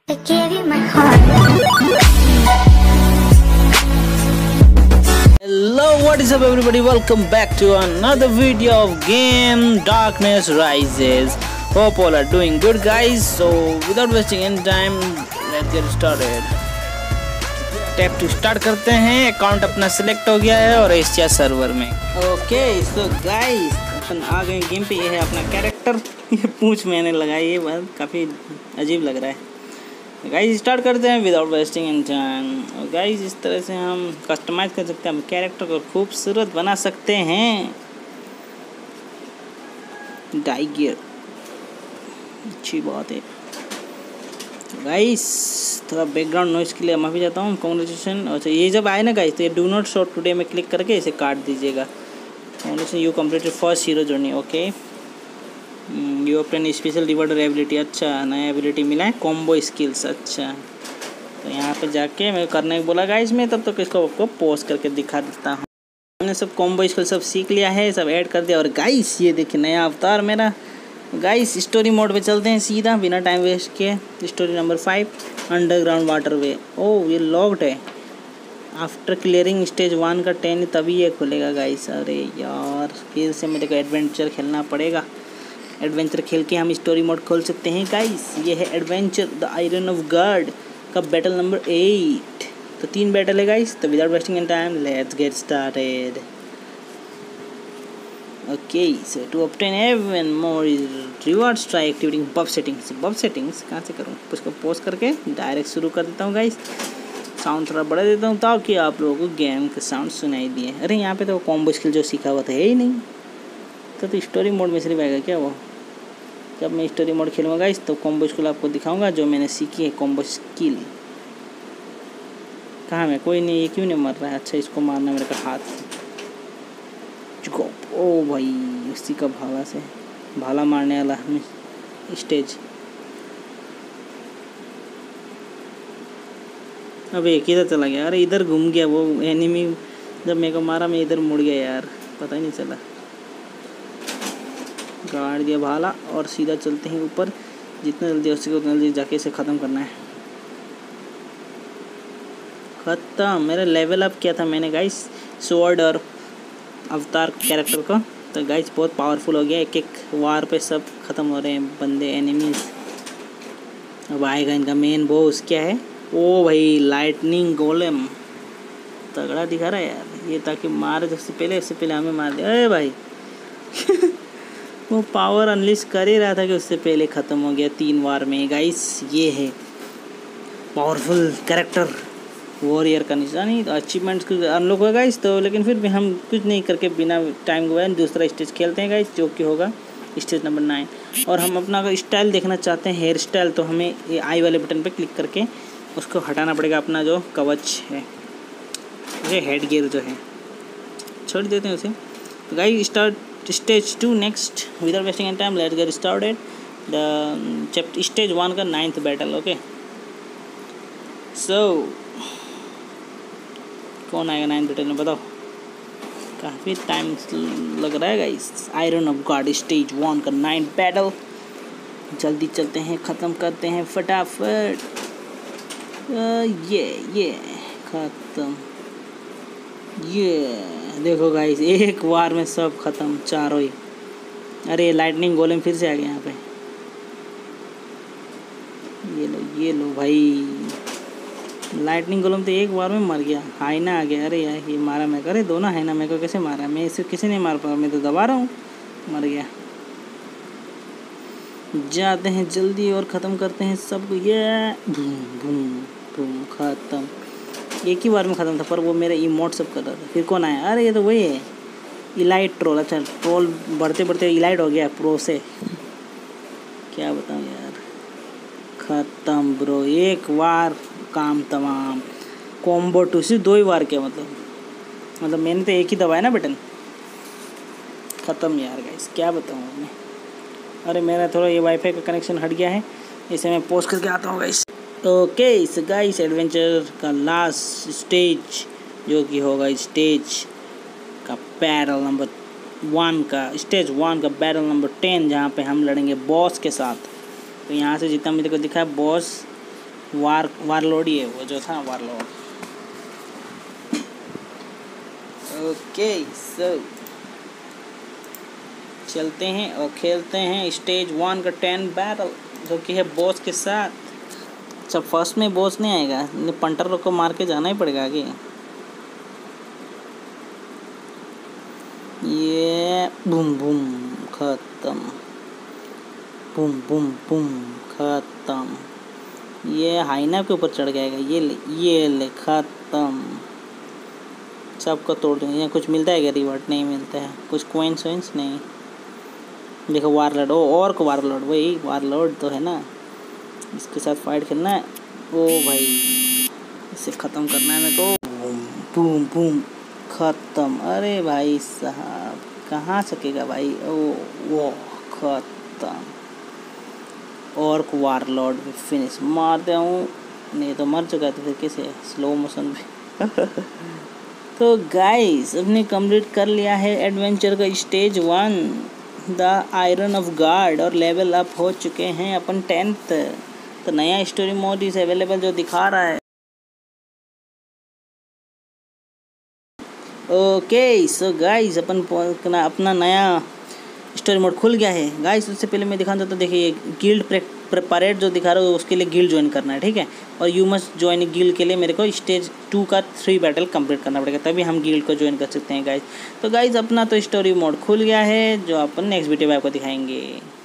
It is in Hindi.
I gave you my heart. Hello, what is up everybody, welcome back to another video of game Darkness Rises. Hope all are doing good guys. So without wasting any time, let's get started. Tap to start करते हैं। अकाउंट अपना सिलेक्ट हो गया है और एशिया सर्वर में। ओके सो गाइस अपन आ गए गेम पे। ये है अपना कैरेक्टर। ये पूंछ मैंने लगाई, ये बात काफ़ी अजीब लग रहा है। गाइस स्टार्ट करते हैं without wasting any time. Guys इस तरह से हम कस्टमाइज कर सकते हैं, हम कैरेक्टर को खूबसूरत बना सकते हैं। डाई गियर अच्छी बात है। गाइस थोड़ा बैकग्राउंड नॉइस के लिए माफ़ी चाहता हूँ। कॉन्ग्रेचुलेशन। अच्छा ये जब आए ना गाइस तो ये डू नॉट शो टुडे में क्लिक करके इसे काट दीजिएगा। Congratulation you completed first hero journey. Okay you obtain special rewarder ability. अच्छा नया एबिलिटी मिला है, कॉम्बो स्किल्स। अच्छा तो यहाँ पे जाके मैं करने को बोला गाइस में, तब तक इसको आपको पोस्ट करके दिखा देता हूँ। मैंने सब कॉम्बो स्किल सब सीख लिया है, सब ऐड कर दिया। और गाइस ये देखिए नया अवतार मेरा। गाइस स्टोरी मोड पे चलते हैं सीधा बिना टाइम वेस्ट किए। Story number 5 underground waterway. Oh ये लॉक्ड है। आफ्टर क्लियरिंग स्टेज 1 का 10 तभी ये खुलेगा गाइस। अरे यार फिर से मेरे को एडवेंचर खेलना पड़ेगा। एडवेंचर खेल के हम स्टोरी मोड खोल सकते हैं गाइस। ये है adventure the iron of god का बैटल नंबर 8। तो 3 बैटल है गाइस। तो without wasting any time let's get started. Okay so to obtain even more rewards try activating buff settings. Buff settings कहाँ से करूँ? उसको पोस्ट करके डायरेक्ट शुरू कर देता हूँ गाइस। साउंड थोड़ा बढ़ा देता हूँ ताकि आप लोगों को गेम के साउंड सुनाई दिए। अरे यहाँ पे तो कॉम्बो स्किल जो सीखा हुआ था है ही नहीं। तो स्टोरी मोड में सिर्फ आएगा क्या वो? जब मैं स्टोरी मोड खेलूँगा गाइस तो कॉम्बो स्किल आपको दिखाऊंगा जो मैंने सीखी है। कॉम्बो स्किल कहाँ में? कोई नहीं, ये क्यों नहीं मर रहा है? अच्छा इसको मारना मेरे का हाथ। ओ भाई उसी का भाला से भाला मारने वाला स्टेज। अब एक किधर चला गया? अरे इधर घूम गया वो एनिमी। जब मेरे को मारा मैं इधर मुड़ गया यार, पता ही नहीं चला। गाड़ दिया भाला और सीधा चलते हैं ऊपर। जितना जल्दी हो सके उतना जल्दी जाके इसे ख़त्म करना है। ख़त्म। मेरा लेवल अप किया था मैंने गाइस स्वॉर्ड और अवतार कैरेक्टर को। तो गाइस बहुत पावरफुल हो गया। एक एक वार पे सब ख़त्म हो रहे हैं बंदे एनिमीज। अब आएगा इनका मेन बॉस। क्या है? ओ भाई लाइटनिंग गोलेम। तगड़ा दिखा रहा है यार ये, ताकि मारे इससे पहले हमें मार दे। अरे भाई वो पावर अनलिश कर ही रहा था कि उससे पहले ख़त्म हो गया 3 वार में। गाइस ये है पावरफुल कैरेक्टर वॉरियर का निशानी। तो अचीवमेंट्स अनलॉक होगा गाइस। तो लेकिन फिर भी हम कुछ नहीं करके बिना टाइम गवाए दूसरा स्टेज खेलते हैं गाइस, जो कि होगा स्टेज नंबर 9। और हम अपना अगर स्टाइल देखना चाहते हैं, हेयर स्टाइल, तो हमें ये आई वाले बटन पे क्लिक करके उसको हटाना पड़ेगा। अपना जो कवच है, ये हेड गियर जो है, छोड़ देते हैं उसे। तो guys start stage 2 next. Without wasting any time let's get started the stage 1 का 9th बैटल। ओके सो कौन आएगा 9th बैटल में बताओ? काफ़ी टाइम लग रहा है guys. Iron of god stage 1 का 9th बैटल। जल्दी चलते हैं, ख़त्म करते हैं फटाफट। ये ख़त्म। ये देखो गाइस एक बार में सब ख़त्म, चारों ही। अरे लाइटनिंग गोलेम फिर से आ गया यहाँ पे। ये लो भाई। लाइटनिंग गोलम तो एक बार में मर गया। हाइना आ गया। अरे यार ये मारा मैं। अरे दोनों हाइना मेरे को कैसे मारा? मैं इसे किसी नहीं मार पाया, मैं तो दबा रहा हूँ। मर गया। जाते हैं जल्दी और ख़त्म करते हैं सबको। ये बूम बूम बूम ख़त्म। एक ही बार में ख़त्म था, पर वो मेरा इमोट सब कर रहा था। फिर कौन आया? अरे ये तो वही है इलाइट ट्रोल। अच्छा ट्रोल बढ़ते बढ़ते इलाइट हो गया प्रो से। क्या बताऊँ यार, ख़त्म ब्रो। एक बार काम तमाम। कॉम्बो 2 सिर्फ 2 ही बार किया। मतलब मैंने तो एक ही दबाया ना बटन। ख़त्म यार गाइस, क्या बताऊँ मैं। अरे मेरा थोड़ा ये वाईफाई का कनेक्शन हट गया है, इसे मैं पोस्ट करके आता हूँ guys. Okay so guys adventure का लास्ट स्टेज जो कि होगा स्टेज का बैटल नंबर 1 का स्टेज 1 का बैटल नंबर 10, जहाँ पे हम लड़ेंगे बॉस के साथ। तो यहाँ से जितना मेरे को दिखा है बॉस वारलॉर्ड ही है वो जो था वारलॉर्ड। ओके सो चलते हैं और खेलते हैं स्टेज 1 का 10 बैटल जो कि है बॉस के साथ। अच्छा फर्स्ट में बॉस नहीं आएगा, पंटर को मार के जाना ही पड़ेगा आगे। ये बूम बूम खत्म, बूम बूम बूम खत्म। ये हाइना के ऊपर चढ़ जाएगा, ये ले खत्म। सबको तोड़ दूँगा। यहाँ कुछ मिलता है क्या? रिवॉर्ड नहीं मिलता है, कुछ कोइंस वोइंस नहीं। देखो वारलॉर्ड, और को वारलॉर्ड, वही वारलॉर्ड तो है ना, इसके साथ फाइट खेलना है। ओ भाई इसे ख़त्म करना है मेरे को। बूम बूम बूम ख़त्म। अरे भाई साहब कहाँ सकेगा भाई। ओ वो ख़त्म। और को वारलॉर्ड भी फिनिश मारते हूँ। नहीं तो मर चुका है, तो फिर कैसे स्लो मोशन पे। तो गाइस अपने कंप्लीट कर लिया है एडवेंचर का stage 1 the iron of guard, और लेवल अप हो चुके हैं अपन 10th। तो नया स्टोरी मोड इस अवेलेबल जो दिखा रहा है। ओके सो गाइस अपन अपना नया स्टोरी मोड खुल गया है गाइस। उससे पहले मैं दिखाना चाहता हूँ, देखिए गिल्ड प्रेपरेट जो दिखा रहा है उसके लिए गिल्ड ज्वाइन करना है, ठीक है। और यू मस्ट ज्वाइन गिल्ड के लिए मेरे को स्टेज 2 का 3 बैटल कंप्लीट करना पड़ेगा, तभी हम गिल्ड को ज्वाइन कर सकते हैं गाइस। तो गाइस अपना तो स्टोरी मोड खुल गया है जो अपन नेक्स्ट वीडियो में आपको दिखाएंगे।